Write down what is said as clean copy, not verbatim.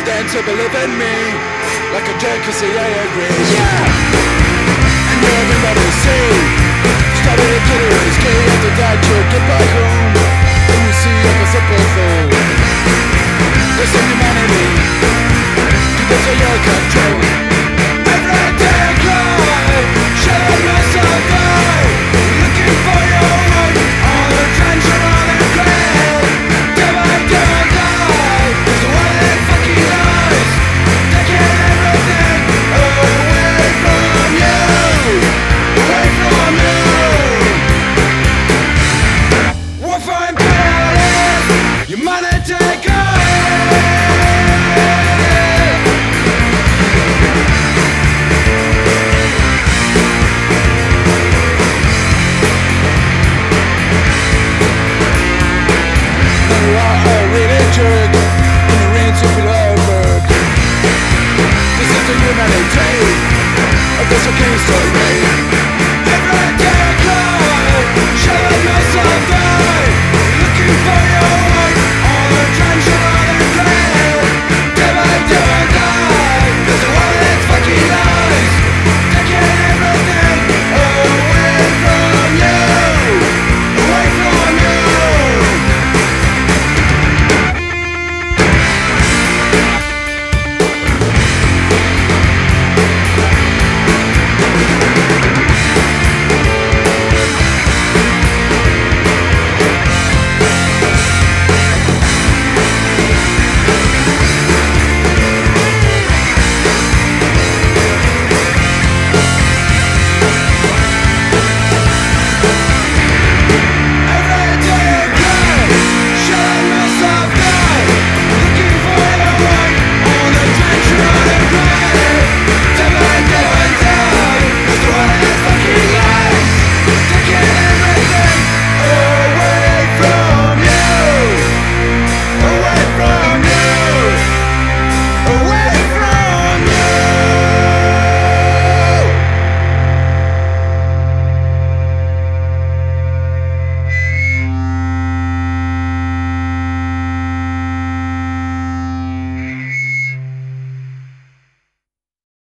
Then to believe in me, like a jerk, you see I agree. Yeah! And everybody see, started to the race, key after that you'll get back home. And you see like a simple fool. There's some humanity, you get to your control. Every day I cry, shut myself out, looking for your way, all the attention, all the credit. Till I die, there's one that fucking lies, taking everything away from you, away from you. What for imperialism, you money taker. This is the humanity of this okay story.